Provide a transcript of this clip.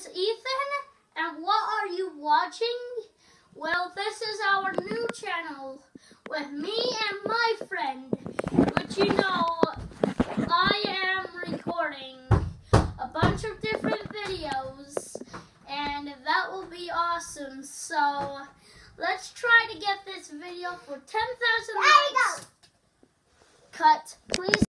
is Ethan, and what are you watching? Well, this is our new channel with me and my friend, which you know, I am recording a bunch of different videos, and that will be awesome. So, let's try to get this video for 10,000 likes. Cut, please.